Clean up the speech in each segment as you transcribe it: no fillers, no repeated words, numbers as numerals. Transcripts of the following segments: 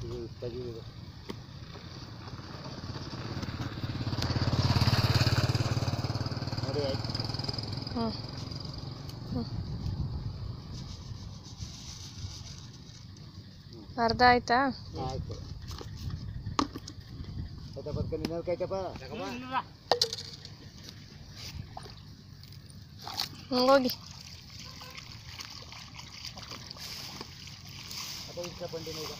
ತೆಗೀರಿ ನೋಡಿ ಆಯ್ತು. ಅರ್ಧ ಆಯ್ತಾ? ಆಯ್ತು. ಆಯ್ತಾ ಬರ್ಕೊಂಡು ಇನ್ನೊಂದು ಕಾಯ್ತಪ್ಪ ಹೋಗಿ ಅದೇ ಇಷ್ಟ ಬಂದಿನ ಈಗ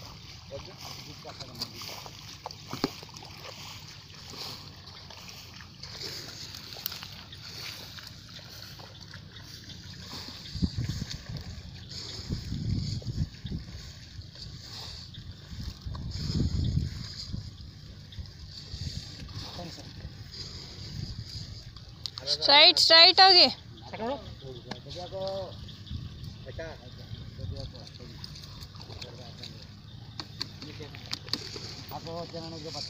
ಸ್ಟ್ರೈಟ್ ಹೋಗಿ. ಹಾಕೋ ಚೆನ್ನಾಗಿ ಮತ್ತೆ